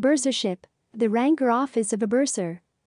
Bursarship, the rank or office of a bursar.